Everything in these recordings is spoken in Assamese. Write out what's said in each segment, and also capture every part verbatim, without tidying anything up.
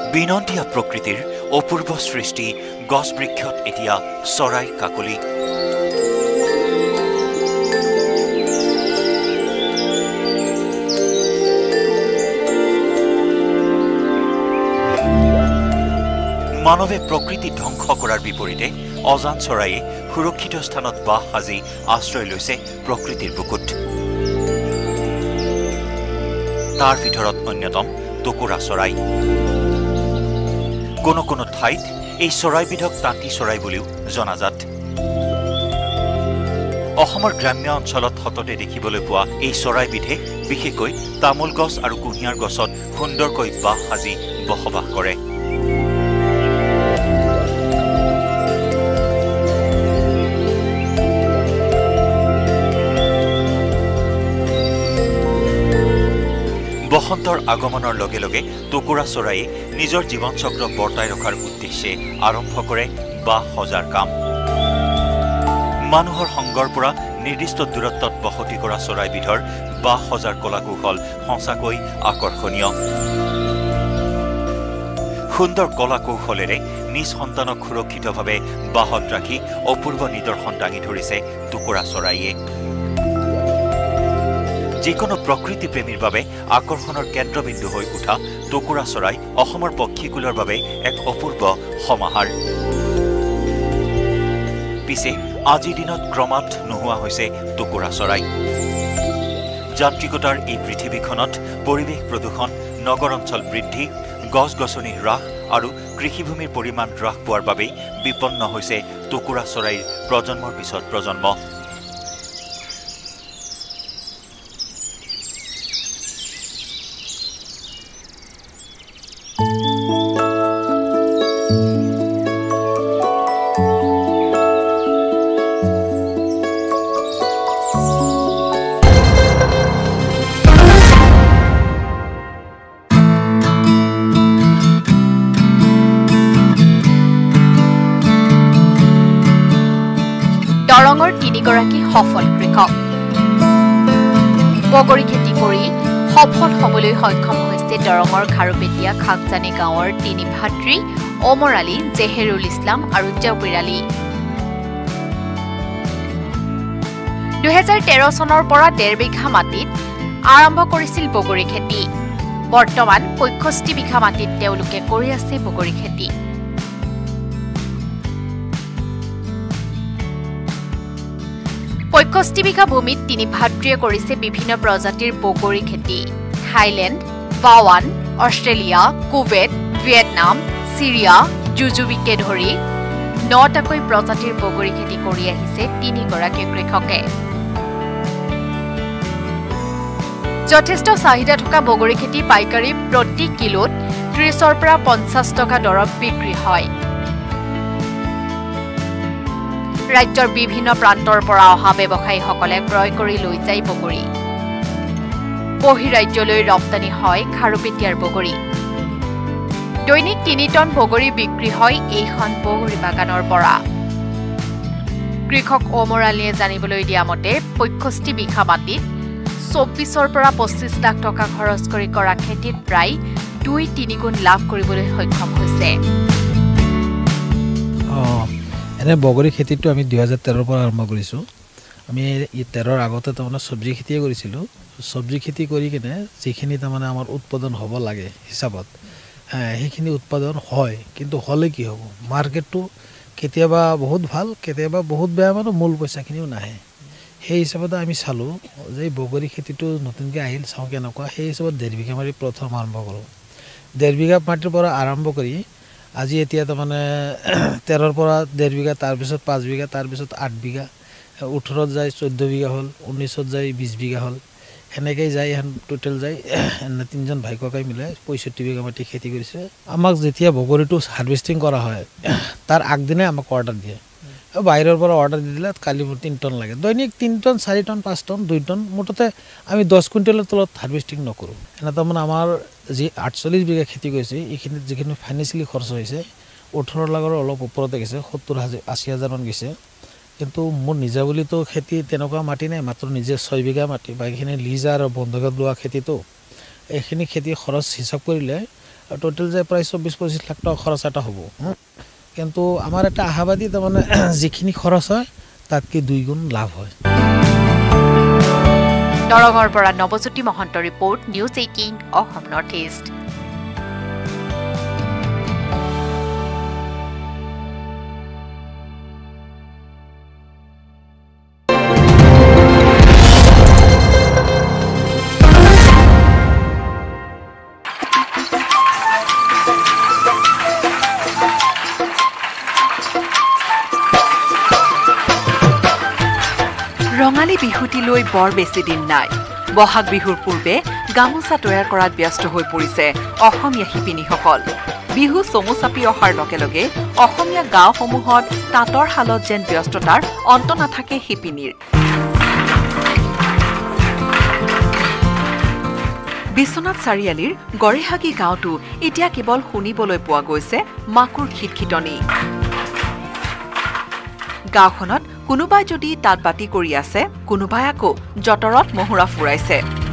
বিনন্দীয়া প্ৰকৃতিৰ অপূৰ্ব সৃষ্টি গছ বৃক্ষত এতিয়া চৰাই কাকলি মানৱে প্ৰকৃতি ধ্বংস কৰাৰ বিপৰীতে অজান চৰাইয়ে সুৰক্ষিত স্থানত বাস সাজি আশ্ৰয় লৈছে প্ৰকৃতিৰ বুকুত তাৰ ভিতৰত অন্যতম টুকুৰা চৰাই কোনো কোনো ঠাইত এই চৰাইবিধক তাঁতী চৰাই বুলিও জনাজাত অসমৰ গ্ৰাম্য অঞ্চলত হততে দেখিবলৈ পোৱা এই চৰাইবিধে বিশেষকৈ তামোল গছ আৰু কুঁহিয়াৰ গছত সুন্দৰকৈ বাহ সাজি বসবাস কৰে বসন্তৰ আগমনৰ লগে লগে টুকুৰা চৰাইয়ে নিজৰ জীৱন চক্ৰ বৰ্তাই ৰখাৰ উদ্দেশ্যে আৰম্ভ কৰে বাহ সজাৰ কাম মানুহৰ সংগৰ পৰা নিৰ্দিষ্ট দূৰত্বত বসতি কৰা চৰাইবিধৰ বাহ সজাৰ কলাকৌশল সঁচাকৈ আকৰ্ষণীয় সুন্দৰ কলাকৌশলেৰে নিজ সন্তানক সুৰক্ষিতভাৱে বাহত ৰাখি অপূৰ্ব নিদৰ্শন দাঙি ধৰিছে টুকুৰা চৰাইয়ে যিকোনো প্ৰকৃতি প্ৰেমীৰ বাবে আকৰ্ষণৰ কেন্দ্ৰবিন্দু হৈ উঠা টুকুৰা চৰাই অসমৰ পক্ষীকুলৰ বাবে এক অপূৰ্ব সমাহাৰ পিছে আজিৰ দিনত ক্ৰমাৎ নোহোৱা হৈছে টুকুৰা চৰাই যান্ত্ৰিকতাৰ এই পৃথিৱীখনত পৰিৱেশ প্ৰদূষণ নগৰ অঞ্চল বৃদ্ধি গছ গছনি হ্ৰাস আৰু কৃষিভূমিৰ পৰিমাণ হ্ৰাস পোৱাৰ বাবেই বিপন্ন হৈছে টুকুৰা চৰাইৰ প্ৰজন্মৰ পিছত প্ৰজন্ম দৰঙৰ তিনিগৰাকী সফল কৃষক বগৰী খেতি কৰি সফল হ'বলৈ সক্ষম হৈছে দৰঙৰ খাৰুপেটীয়া খাকজানি গাঁৱৰ তিনি ভাতৃ ওমৰ আলী জেহেৰুল ইছলাম আৰু জবিৰ আলী দুহেজাৰ তেৰ চনৰ পৰা ডেৰ বিঘা মাটিত আৰম্ভ কৰিছিল বগৰী খেতি বৰ্তমান পঁয়ষষ্ঠি বিঘা মাটিত তেওঁলোকে কৰি আছে বগৰী খেতি পঁয়ষষ্ঠি বিঘা ভূমিত তিনি ভাতৃয়ে কৰিছে বিভিন্ন প্ৰজাতিৰ বগৰী খেতি থাইলেণ্ড বাৱান অষ্ট্ৰেলিয়া কুৱেট ভিয়েটনাম সিৰিয়া জুজুবিকে ধৰি নটাকৈ প্ৰজাতিৰ বগৰী খেতি কৰি আহিছে তিনিগৰাকী কৃষকে যথেষ্ট চাহিদা থকা বগৰী খেতি পাইকাৰী প্ৰতি কিলোত ত্ৰিশৰ পৰা পঞ্চাশ টকা দৰত বিক্ৰী হয় ৰাজ্যৰ বিভিন্ন প্ৰান্তৰ পৰা অহা ব্যৱসায়ীসকলে ক্ৰয় কৰি লৈ যায় বগৰী বহিৰাজ্যলৈ ৰপ্তানি হয় খাৰুপেটীয়াৰ বগৰী দৈনিক তিনি টন বগৰী বিক্ৰী হয় এইখন বগৰী বাগানৰ পৰা কৃষক ওমৰ আলীয়ে জানিবলৈ দিয়া মতে পঁয়ষষ্ঠি বিঘা মাটিত চৌব্বিছৰ পৰা পঁচিছ লাখ টকা খৰচ কৰি কৰা খেতিত প্ৰায় দুই তিনি গুণ লাভ কৰিবলৈ সক্ষম হৈছে এনে বগৰী খেতিটো আমি দুহেজাৰ তেৰৰ পৰা আৰম্ভ কৰিছোঁ আমি এই তেৰৰ আগতে তাৰমানে চব্জি খেতিয়ে কৰিছিলোঁ চব্জি খেতি কৰি কিনে যিখিনি তাৰমানে আমাৰ উৎপাদন হ'ব লাগে হিচাপত সেইখিনি উৎপাদন হয় কিন্তু হ'লে কি হ'ব মাৰ্কেটটো কেতিয়াবা বহুত ভাল কেতিয়াবা বহুত বেয়া মানে মূল পইচাখিনিও নাহে সেই হিচাপতে আমি চালোঁ যে বগৰী খেতিটো নতুনকৈ আহিল চাওঁ কেনেকুৱা সেই হিচাপত ডেৰ বিঘা মাটি প্ৰথম আৰম্ভ কৰোঁ ডেৰ বিঘা মাটিৰ পৰা আৰম্ভ কৰি আজি এতিয়া তাৰমানে তেৰৰ পৰা ডেৰ বিঘা তাৰপিছত পাঁচ বিঘা তাৰপিছত আঠ বিঘা ওঠৰত যায় চৈধ্য বিঘা হ'ল ঊনৈছত যায় বিছ বিঘা হ'ল সেনেকৈয়ে যায় এখন টোটেল যায় তিনিজন ভাই ককাই মিলাই পঁয়ষষ্ঠি বিঘা মাটি খেতি কৰিছে আমাক যেতিয়া বগৰীটো হাৰ্ভেষ্টিং কৰা হয় তাৰ আগদিনাই আমাক অৰ্ডাৰ দিয়ে বাহিৰৰ পৰা অৰ্ডাৰ দি দিলে কালি মোৰ তিনি টন লাগে দৈনিক তিনি টন চাৰি টন পাঁচ টন দুই টন মুঠতে আমি দহ কুইণ্টেলৰ তলত হাৰ্ভেষ্টিং নকৰোঁ এনে তাৰমানে আমাৰ যি আঠচল্লিছ বিঘা খেতি কৰিছে এইখিনিত যিখিনি ফাইনেন্সিয়েলি খৰচ হৈছে ওঠৰ লাখৰ অলপ ওপৰতে গৈছে সত্তৰ হাজাৰ আশী হাজাৰমান গৈছে কিন্তু মোৰ নিজা বুলিতো খেতি তেনেকুৱা মাটি নাই মাত্ৰ নিজে ছয় বিঘা মাটি বাকীখিনি লিজ আৰু বন্ধকত লোৱা খেতিটো এইখিনি খেতি খৰচ হিচাপ কৰিলে টোটেল যে প্ৰায় চৌব্বিছ পঁচিছ লাখ টকা খৰচ এটা হ'ব কিন্তু আমাৰ এটা আশাবাদী তাৰমানে যিখিনি খৰচ হয় তাতকৈ দুই গুণ লাভ হয় দৰঙৰ পৰা Nabajyoti Mahanta report News Eighteen Assam North East Rongali বিহুটিলৈ বৰ বেছি দিন নাই বহাগ বিহুৰ পূৰ্বে গামোচা তৈয়াৰ কৰাত ব্যস্ত হৈ পৰিছে অসমীয়া শিপিনীসকল বিহু চমু চাপি অহাৰ লগে লগে অসমীয়া গাঁওসমূহত তাঁতৰ শালত যেন ব্যস্ততাৰ অন্ত নাথাকে শিপিনীৰ বিশ্বনাথ চাৰিআলিৰ গড়েহাগী গাঁৱতো এতিয়া কেৱল শুনিবলৈ পোৱা গৈছে মাকুৰ খিটখিটনি গাঁওখনত কোনোবাই যদি তাঁত বাতি কৰি আছে কোনোবাই আকৌ জটৰত মহুৰা ফুৰাইছে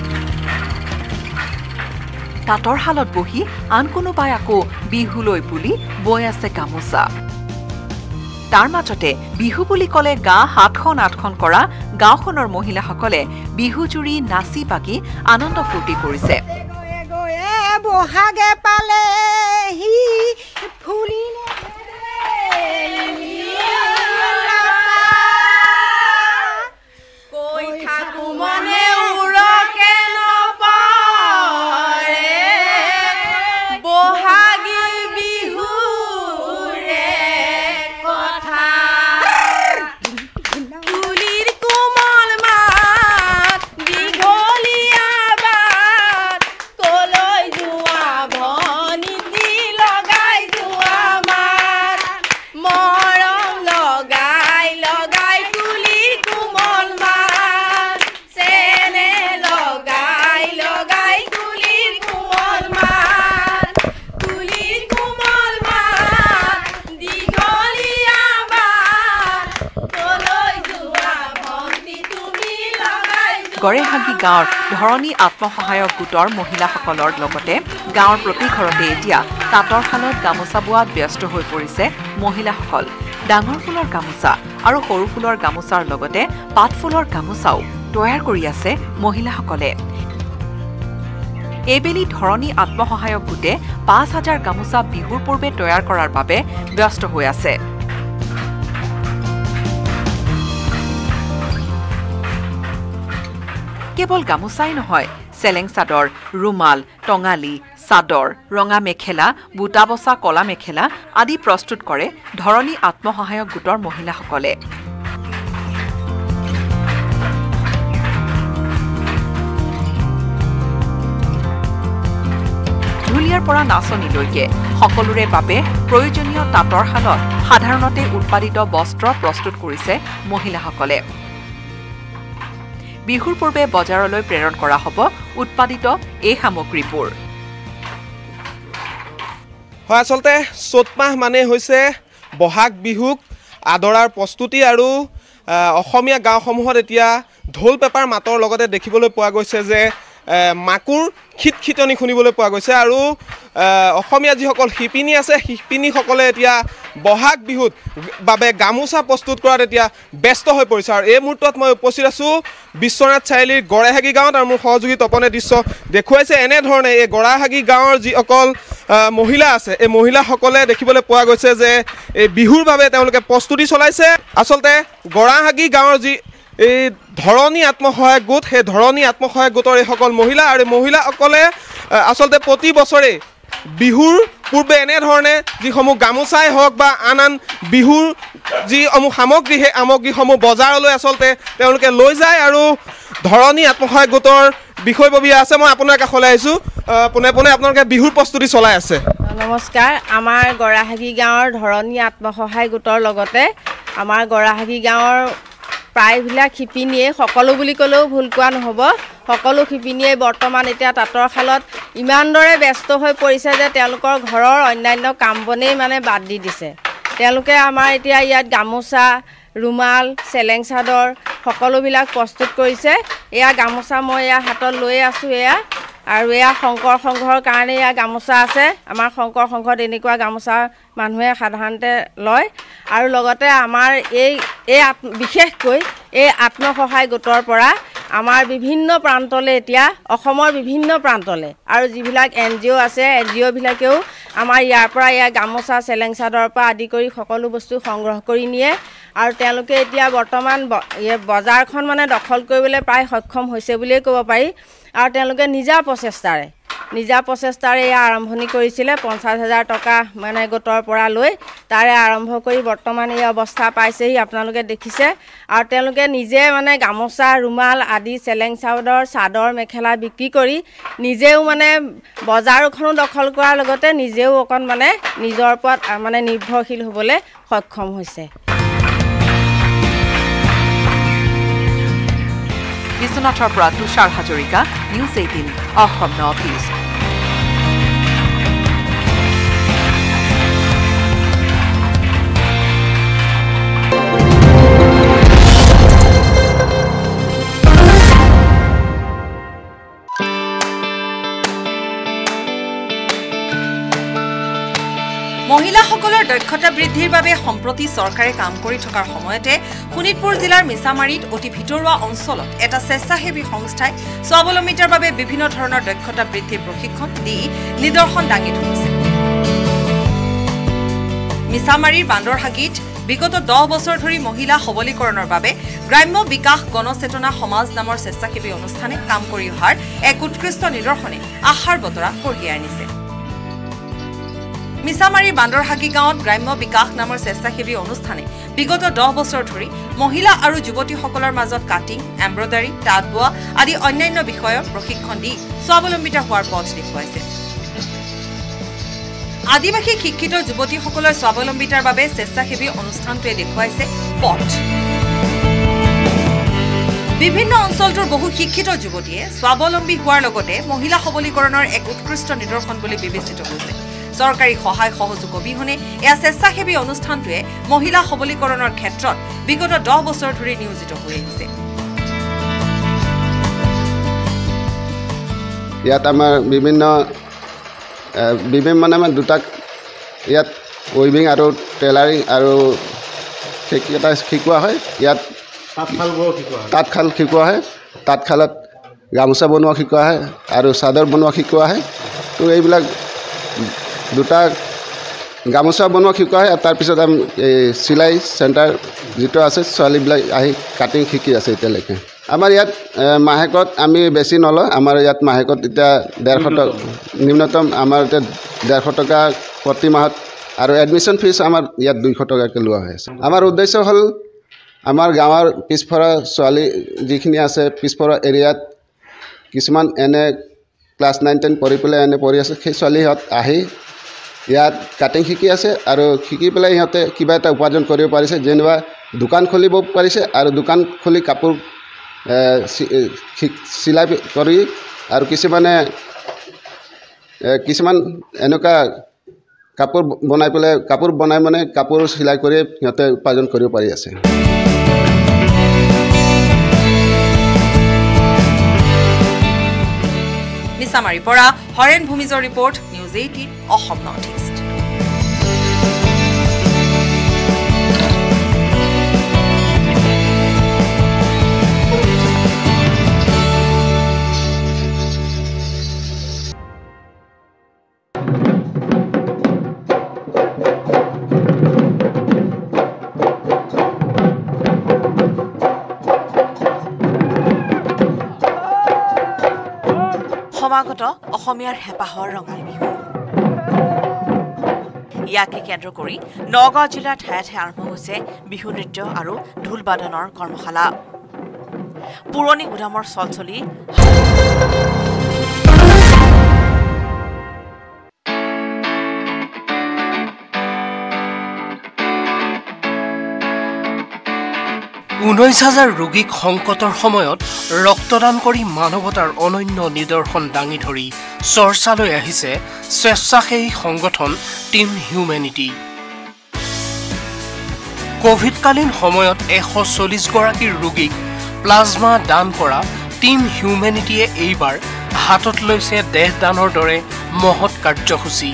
তাঁতৰ শালত বহি আন কোনোবাই আকৌ বিহুলৈ বুলি বৈ আছে গামোচা তাৰ মাজতে বিহু বুলি ক'লে গা সাতখন আঠখন কৰা গাঁওখনৰ মহিলাসকলে বিহু জুৰি নাচি বাগি আনন্দ ফূৰ্তি কৰিছে বহাগে পালে হি ফুলিলে গড়েহাগী গাঁৱৰ ধৰণী আত্মসহায়ক গোটৰ মহিলাসকলৰ লগতে গাঁৱৰ প্ৰতি ঘৰতে এতিয়া তাঁতৰ শালত গামোচা বোৱাত ব্যস্ত হৈ পৰিছে মহিলাসকল ডাঙৰ ফুলৰ গামোচা আৰু সৰু ফুলৰ গামোচাৰ লগতে পাত ফুলৰ গামোচাও তৈয়াৰ কৰি আছে মহিলাসকলে এইবেলি ধৰণী আত্মসহায়ক গোটে পাঁচ হাজাৰ গামোচা বিহুৰ পূৰ্বে তৈয়াৰ কৰাৰ বাবে ব্যস্ত হৈ আছে কেৱল গামোচাই নহয় চেলেং চাদৰ ৰুমাল টঙালি চাদৰ ৰঙা মেখেলা বুটা বসা কলা মেখেলা আদি প্ৰস্তুত কৰে ধৰণী আত্মসহায়ক গোটৰ মহিলাসকলে ঢুলীয়াৰ পৰা নাচনীলৈকে সকলোৰে বাবে প্ৰয়োজনীয় তাঁতৰ শালত সাধাৰণতে উৎপাদিত বস্ত্ৰ প্ৰস্তুত কৰিছে মহিলাসকলে বিহুৰ পূৰ্বে বজাৰলৈ প্ৰেৰণ কৰা হ'ব উৎপাদিত এই সামগ্ৰীবোৰ হয় আসলতে চ'ত মাহ মানে হৈছে বহাগ বিহুক আদৰাৰ প্ৰস্তুতি আৰু অসমীয়া গাঁওসমূহত এতিয়া ঢোল পেপাৰ মাতৰ লগতে দেখিবলৈ পোৱা গৈছে যে মাকুৰ খিটখিটনি শুনিবলৈ পোৱা গৈছে আৰু অসমীয়া যিসকল শিপিনী আছে শিপিনীসকলে এতিয়া বহাগ বিহুত বাবে গামোচা প্ৰস্তুত কৰাত এতিয়া ব্যস্ত হৈ পৰিছে আৰু এই মুহূৰ্তত মই উপস্থিত আছোঁ বিশ্বনাথ চাৰিআলিৰ গড়েহাগী গাঁৱত আৰু মোৰ সহযোগী তপনে দৃশ্য দেখুৱাইছে এনেধৰণে এই গড়েহাগী গাঁৱৰ যিসকল মহিলা আছে এই মহিলাসকলে দেখিবলৈ পোৱা গৈছে যে এই বিহুৰ বাবে তেওঁলোকে প্ৰস্তুতি চলাইছে আচলতে গড়েহাগী গাঁৱৰ যি এই ধৰণী আত্মসহায়ক গোট সেই ধৰণী আত্মসহায়ক গোটৰ এইসকল মহিলা আৰু মহিলাসকলে আচলতে প্ৰতি বছৰে বিহুৰ পূৰ্বে এনেধৰণে যিসমূহ গামোচাই হওক বা আন আন বিহুৰ যিসমূহ সামগ্ৰী সেই সামগ্ৰীসমূহ বজাৰলৈ আচলতে তেওঁলোকে লৈ যায় আৰু ধৰণী আত্মসহায়ক গোটৰ বিষয়ববীয়া আছে মই আপোনাৰ কাষলৈ আহিছোঁ পোনে পোনে আপোনালোকে বিহুৰ প্ৰস্তুতি চলাই আছে নমস্কাৰ আমাৰ গড়েহাগী গাঁৱৰ ধৰণী আত্মসহায়ক গোটৰ লগতে আমাৰ গড়েহাগী গাঁৱৰ প্ৰায়বিলাক শিপিনীয়ে সকলো বুলি ক'লেও ভুল কোৱা নহ'ব সকলো শিপিনীয়ে বৰ্তমান এতিয়া তাঁতৰ শালত ইমানদৰে ব্যস্ত হৈ পৰিছে যে তেওঁলোকৰ ঘৰৰ অন্যান্য কাম বনেই মানে বাদ দি দিছে তেওঁলোকে আমাৰ এতিয়া ইয়াত গামোচা ৰুমাল চেলেং চাদৰ সকলোবিলাক প্ৰস্তুত কৰিছে এয়া গামোচা মই এয়া হাতত লৈ আছোঁ এয়া আৰু এয়া শংকৰ সংঘৰ কাৰণে এয়া গামোচা আছে আমাৰ শংকৰ সংঘত এনেকুৱা গামোচা মানুহে সাধাৰণতে লয় আৰু লগতে আমাৰ এই এই বিশেষকৈ এই আত্মসহায় গোটৰ পৰা আমাৰ বিভিন্ন প্ৰান্তলৈ এতিয়া অসমৰ বিভিন্ন প্ৰান্তলৈ আৰু যিবিলাক এন জি অ' আছে এন জি অ' বিলাকেও আমাৰ ইয়াৰ পৰা এয়া গামোচা চেলেং চাদৰৰ পৰা আদি কৰি সকলো বস্তু সংগ্ৰহ কৰি নিয়ে আৰু তেওঁলোকে এতিয়া বৰ্তমান বজাৰখন মানে দখল কৰিবলৈ প্ৰায় সক্ষম হৈছে বুলিয়ে ক'ব পাৰি আৰু তেওঁলোকে নিজা প্ৰচেষ্টাৰে নিজা প্ৰচেষ্টাৰে এয়া আৰম্ভণি কৰিছিলে পঞ্চাছ হাজাৰ টকা মানে গোটৰ পৰা লৈ তাৰে আৰম্ভ কৰি বৰ্তমান এই অৱস্থা পাইছেহি আপোনালোকে দেখিছে আৰু তেওঁলোকে নিজে মানে গামোচা ৰুমাল আদি চেলেং চাদৰ চাদৰ মেখেলা বিক্ৰী কৰি নিজেও মানে বজাৰখনো দখল কৰাৰ লগতে নিজেও অকণ মানে নিজৰ ওপৰত মানে নিৰ্ভৰশীল হ'বলৈ সক্ষম হৈছে বিশ্বনাথৰ পৰা Tushar Hazarika News Eighteen Assam North East মহিলাসকলৰ দক্ষতা বৃদ্ধিৰ বাবে সম্প্ৰতি চৰকাৰে কাম কৰি থকাৰ সময়তে শোণিতপুৰ জিলাৰ মিছামাৰীত অতি ভিতৰুৱা অঞ্চলত এটা স্বেচ্ছাসেৱী সংস্থাই স্বাৱলম্বিতাৰ বাবে বিভিন্ন ধৰণৰ দক্ষতা বৃদ্ধিৰ প্ৰশিক্ষণ দি নিদৰ্শন দাঙি ধৰিছে মিছামাৰীৰ বান্দৰহাগীত বিগত দহ বছৰ ধৰি মহিলা সবলীকৰণৰ বাবে গ্ৰাম্য বিকাশ গণচেতনা সমাজ নামৰ স্বেচ্ছাসেৱী অনুষ্ঠানে কাম কৰি অহাৰ এক উৎকৃষ্ট নিদৰ্শনে আশাৰ বতৰা কঢ়িয়াই আনিছে মিছামাৰীৰ বান্দৰহাগী গাঁৱত গ্ৰাম্য বিকাশ নামৰ স্বেচ্ছাসেৱী অনুষ্ঠানে বিগত দহ বছৰ ধৰি মহিলা আৰু যুৱতীসকলৰ মাজত কাটিং এমব্ৰইডাৰী তাঁত বোৱা আদি অন্যান্য বিষয়ৰ প্ৰশিক্ষণ দি স্বাৱলম্বিতা হোৱাৰ পথ দেখুৱাইছে আদিবাসী শিক্ষিত যুৱতীসকলৰ স্বাৱলম্বিতাৰ বাবে স্বেচ্ছাসেৱী অনুষ্ঠানটোৱে দেখুৱাইছে পথ বিভিন্ন অঞ্চলটোৰ বহু শিক্ষিত যুৱতীয়ে স্বাৱলম্বী হোৱাৰ লগতে মহিলা সবলীকৰণৰ এক উৎকৃষ্ট নিদৰ্শন বুলি বিবেচিত হৈছে চৰকাৰী সহায় সহযোগ অবিহনে এয়া স্বেচ্ছাসেৱী অনুষ্ঠানটোৱে মহিলা সবলীকৰণৰ ক্ষেত্ৰত বিগত দহ বছৰ ধৰি নিয়োজিত হৈ আহিছে ইয়াত আমাৰ বিভিন্ন বিভিন্ন মানে আমাৰ দুটা ইয়াত উইভিং আৰু টেইলাৰিং আৰু সেইকেইটা শিকোৱা হয় ইয়াত তাঁতশাল শিকোৱা হয় তাঁতশালত গামোচা বনোৱা শিকোৱা হয় আৰু চাদৰ বনোৱা শিকোৱা হয় তো এইবিলাক দুটা গামোচা বনোৱা শিকোৱা হয় তাৰপিছত আমি এই চিলাই চেণ্টাৰ যিটো আছে ছোৱালীবিলাক আহি কাটিং শিকি আছে এতিয়ালৈকে আমাৰ ইয়াত মাহেকত আমি বেছি নলওঁ আমাৰ ইয়াত মাহেকত এতিয়া ডেৰশ টকা নিম্নতম আমাৰ এতিয়া ডেৰশ টকা প্ৰতি মাহত আৰু এডমিশ্যন ফিজ আমাৰ ইয়াত দুইশ টকাকৈ লোৱা হৈ আছে আমাৰ উদ্দেশ্য হ'ল আমাৰ গাঁৱৰ পিছপৰা ছোৱালী যিখিনি আছে পিছপৰা এৰিয়াত কিছুমান এনে ক্লাছ নাইন টেন পঢ়ি পেলাই এনে পঢ়ি আছে সেই ছোৱালীহঁত আহি ইয়াত কাটিং শিকি আছে আৰু শিকি পেলাই সিহঁতে কিবা এটা উপাৰ্জন কৰিব পাৰিছে যেনিবা দোকান খুলিব পাৰিছে আৰু দোকান খুলি কাপোৰ চিলাই কৰি আৰু কিছুমানে কিছুমান এনেকুৱা কাপোৰ বনাই পেলাই কাপোৰ বনাই মানে কাপোৰ চিলাই কৰি সিহঁতে উপাৰ্জন কৰিব পাৰি আছে মিছামাৰীৰ পৰা হৰেণ ভূমিজৰ report News Eighteen Assam North East সমাগত অসমীয়াৰ হেঁপাহৰ ৰঙালী বিহু ইয়াকে কেন্দ্ৰ কৰি নগাঁও জিলাৰ ঠায়ে ঠায়ে আৰম্ভ হৈছে বিহু নৃত্য আৰু ঢোল বাদনৰ কৰ্মশালা পুৰণি গুদামৰ চলচলি ঊনৈছ হাজাৰ ৰোগীক সংকটৰ সময়ত ৰক্তদান কৰি মানৱতাৰ অনন্য নিদৰ্শন দাঙি ধৰি চৰ্চালৈ আহিছে স্বেচ্ছাসেৱী সংগঠন টিম হিউমেনিটি কোভিডকালীন সময়ত এশ চল্লিছ গৰাকী ৰোগীক প্লাজমা দান কৰা টিম হিউমেনিটিয়ে এইবাৰ হাতত লৈছে দেহদানৰ দৰে মহৎ কাৰ্যসূচী।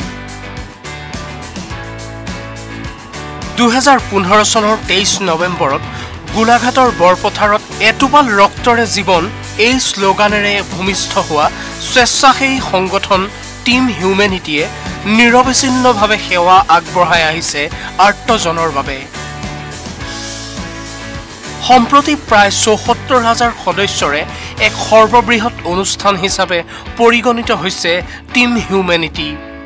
দুহেজাৰ পোন্ধৰ চনৰ তেইছ নৱেম্বৰত গোলাঘাটৰ বৰপথাৰত এটোপাল ৰক্তৰে জীৱন এই শ্লোগানেৰে ভূমিষ্ঠ হোৱা স্বেচ্ছাসেৱী সংগঠন টিম হিউমেনিটিয়ে নিৰবিচ্ছিন্নভাৱে সেৱা আগবঢ়াই আহিছে আৰ্তজনৰ বাবে। সম্প্ৰতি প্ৰায় চৌসত্তৰ হাজাৰ সদস্যৰে এক সৰ্ববৃহৎ অনুষ্ঠান হিচাপে পৰিগণিত হৈছে টিম হিউমেনিটি।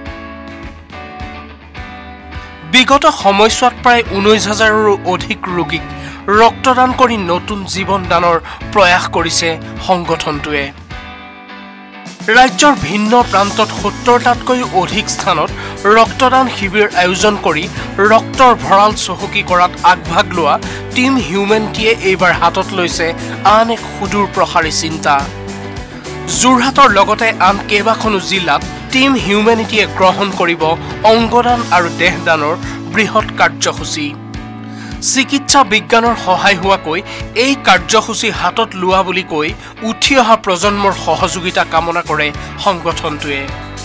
বিগত সময়ছোৱাত প্ৰায় ঊনৈছ হাজাৰৰো অধিক ৰোগীক ৰক্তদান কৰি নতুন জীৱন দানৰ প্ৰয়াস কৰিছে সংগঠনটোৱে। ৰাজ্যৰ ভিন্ন প্ৰান্তত সত্তৰটাতকৈ অধিক স্থানত ৰক্তদান শিবিৰ আয়োজন কৰি ৰক্তৰ ভঁৰাল চহকী কৰাত আগভাগ লোৱা টিম হিউমেনিটিয়ে এইবাৰ হাতত লৈছে আন এক সুদূৰ প্ৰসাৰী চিন্তা। যোৰহাটৰ লগতে আন কেইবাখনো জিলাত টিম হিউমেনিটিয়ে গ্ৰহণ কৰিব অংগদান আৰু দেহদানৰ বৃহৎ কাৰ্যসূচী। চিকিৎসা বিজ্ঞানৰ সহায় হোৱাকৈ এই কাৰ্যসূচী হাতত লোৱা বুলি কৈ উঠি অহা প্ৰজন্মৰ সহযোগিতা কামনা কৰে সংগঠনটোৱে।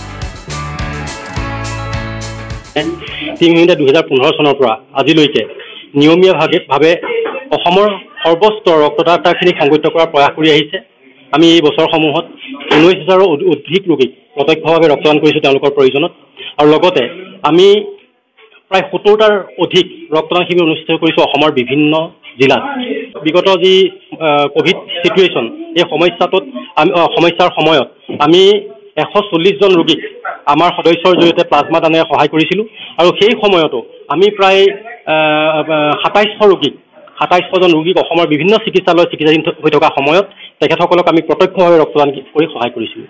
টিম হিউমেনিটিয়ে দুহেজাৰ পোন্ধৰ চনৰ পৰা আজিলৈকে নিয়মীয়াভাৱে অসমৰ সৰ্বস্তৰ ৰক্তদাতাখিনিক সংগঠিত কৰাৰ প্ৰয়াস কৰি আহিছে। আমি এই বছৰসমূহত ঊনৈছ হাজাৰৰ অধিক ৰোগীক প্ৰত্যক্ষভাৱে ৰক্তদান কৰিছোঁ তেওঁলোকৰ প্ৰয়োজনত, আৰু লগতে আমি প্ৰায় সত্তৰটাৰ অধিক ৰক্তদান শিবিৰ অনুষ্ঠিত কৰিছোঁ অসমৰ বিভিন্ন জিলাত। বিগত যি কোভিড চিটুৱেশ্যন, এই সমস্যাটোত আমি সমস্যাৰ সময়ত আমি এশ চল্লিছজন ৰোগীক আমাৰ সদস্যৰ জৰিয়তে প্লাজমা দানেৰে সহায় কৰিছিলোঁ, আৰু সেই সময়তো আমি প্ৰায় সাতাইছশ ৰোগীক সাতাইছশজন ৰোগীক অসমৰ বিভিন্ন চিকিৎসালয়ত চিকিৎসাধীন হৈ থকা সময়ত তেখেতসকলক আমি প্ৰত্যক্ষভাৱে ৰক্তদান কৰি সহায় কৰিছিলোঁ।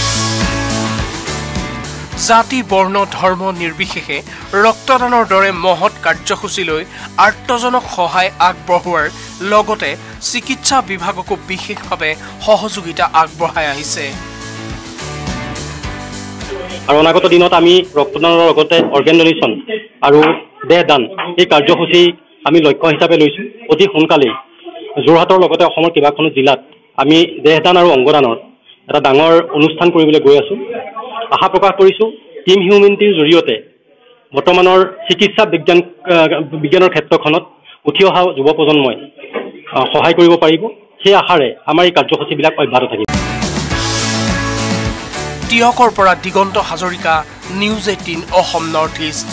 জাতি বৰ্ণ ধৰ্ম নিৰ্বিশেষে ৰক্তদানৰ দৰে মহৎ কাৰ্যসূচীলৈ আৰ্তজনক সহায় আগবঢ়োৱাৰ লগতে চিকিৎসা বিভাগকো বিশেষভাৱে সহযোগিতা আগবঢ়াই আহিছে। আৰু অনাগত দিনত আমি ৰক্তদানৰ লগতে অৰ্গেন ডনেশ্যন আৰু দেহদান এই কাৰ্যসূচী আমি লক্ষ্য হিচাপে লৈছোঁ। অতি সোনকালেই যোৰহাটৰ লগতে অসমৰ কেইবাখনো জিলাত আমি দেহদান আৰু অংগদানৰ এটা ডাঙৰ অনুষ্ঠান কৰিবলৈ গৈ আছোঁ। আশা প্ৰকাশ কৰিছোঁ টিম হিউমেনিটিৰ জৰিয়তে বৰ্তমানৰ চিকিৎসা বিজ্ঞান বিজ্ঞানৰ ক্ষেত্ৰখনত উঠি অহা যুৱ প্ৰজন্মই সহায় কৰিব পাৰিব। সেই আশাৰে আমাৰ এই কাৰ্যসূচীবিলাক অব্যাহত থাকিব। টিয়কৰ পৰা Diganta Hazarika, News Eighteen Assam North East.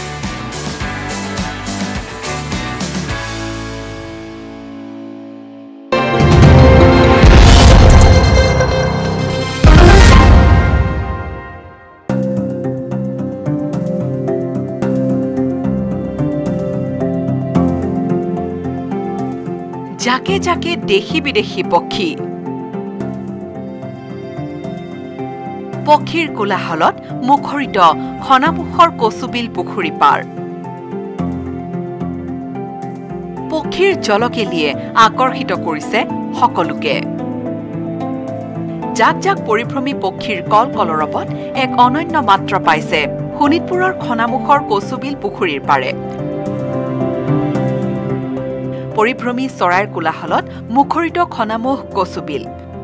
জাকে জাকে দেশী বিদেশী পক্ষী, পক্ষীৰ কোলাহলত মুখৰিত খনামুখৰ কচুবিল পুখুৰী পাৰ। পক্ষীৰ জলকেলিয়ে আকৰ্ষিত কৰিছে সকলোকে। জাক জাক পৰিভ্ৰমী পক্ষীৰ কল কলৰৱত এক অনন্য মাত্ৰা পাইছে শোণিতপুৰৰ খনামুখৰ কচুবিল পুখুৰীৰ পাৰে। পৰিভ্ৰমী চৰাইৰ কোলাহলত মুখৰিত খনামুখ কচুবিল।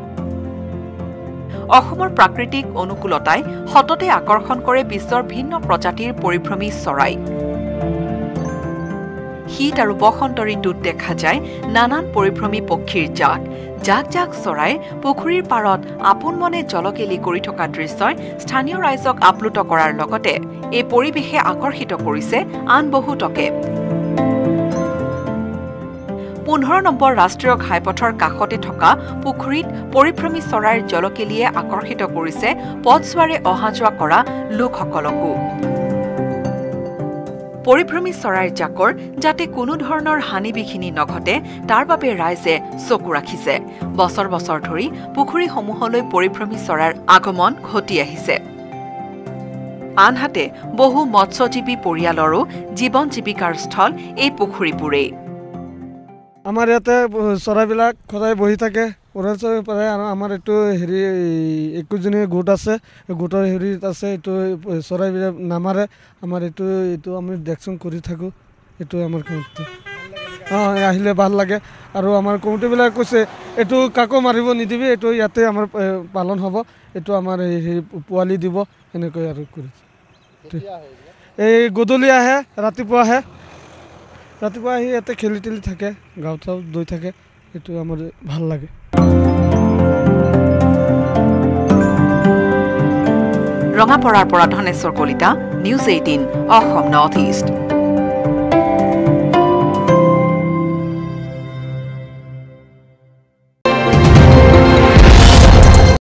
অসমৰ প্ৰাকৃতিক অনুকূলতাই সততে আকৰ্ষণ কৰে বিশ্বৰ ভিন্ন প্ৰজাতিৰ পৰিভ্ৰমী চৰাই। শীত আৰু বসন্ত ঋতুত দেখা যায় নানান পৰিভ্ৰমী পক্ষীৰ জাক। জাক জাক চৰাই পুখুৰীৰ পাৰত আপোন মনে জলকেলি কৰি থকা দৃশ্যই স্থানীয় ৰাইজক আপ্লুত কৰাৰ লগতে এই পৰিৱেশে আকৰ্ষিত কৰিছে আন বহুতকে। পোন্ধৰ নম্বৰ ৰাষ্ট্ৰীয় ঘাইপথৰ কাষতে থকা পুখুৰীত পৰিভ্ৰমী চৰাইৰ জলকেলিয়ে আকৰ্ষিত কৰিছে পথছোৱাৰে অহা যোৱা কৰা লোকসকলকো। পৰিভ্ৰমী চৰাইৰ জাকৰ যাতে কোনো ধৰণৰ হানি বিঘিনি নঘটে তাৰ বাবে ৰাইজে চকু ৰাখিছে। বছৰ বছৰ ধৰি পুখুৰীসমূহলৈ পৰিভ্ৰমী চৰাইৰ আগমন ঘটি আহিছে। আনহাতে বহু মৎস্যজীৱী পৰিয়ালৰো জীৱন জীৱিকাৰ স্থল এই পুখুৰীবোৰেই। আমাৰ ইয়াতে চৰাইবিলাক সদায় বহি থাকে ওচৰে পাৰে, আৰু আমাৰ এইটো হেৰি একৈছজনীয়া গোট আছে, গোটৰ হেৰিত আছে এইটো চৰাইবিলাক নামাৰে। আমাৰ এইটো এইটো আমি দেখোন কৰি থাকোঁ, এইটো আমাৰ অঁ আহিলে ভাল লাগে আৰু আমাৰ কমিটিবিলাক কৈছে এইটো কাকো মাৰিব নিদিবি এইটো ইয়াতে আমাৰ পালন হ'ব এইটো আমাৰ হেৰি পোৱালি দিব এনেকৈ আৰু কৰিছে এই গধূলি আহে ৰাতিপুৱা আহে ৰাতিপুৱা আহি ইয়াতে খেলি তেলি থাকে গাঁও চাও দৈ থাকে এইটো আমাৰ ভাল লাগে ৰঙাপৰাৰ পৰা Dhaneswar Kalita News Eighteen Assam North east